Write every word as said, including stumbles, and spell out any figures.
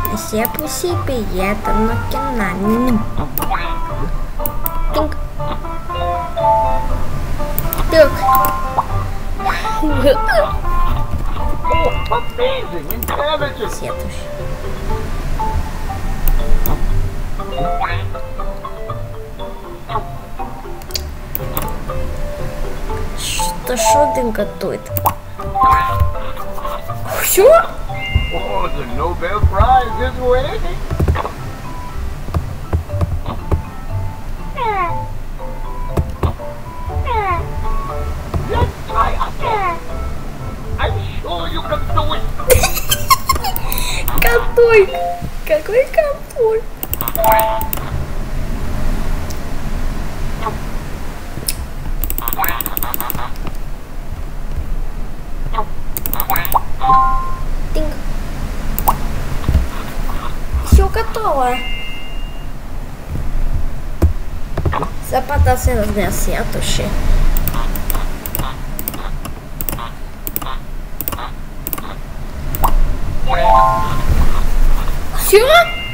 Все пуси приятно кинами. Тинг. Так. Сетуш. Что шо ты готовит? Что? Oh, the Nobel Prize is waiting. Let's try again. I'm sure you can do it. Какой? Какой контроль? Тинг. Все готово. Западался на сетуши. Все?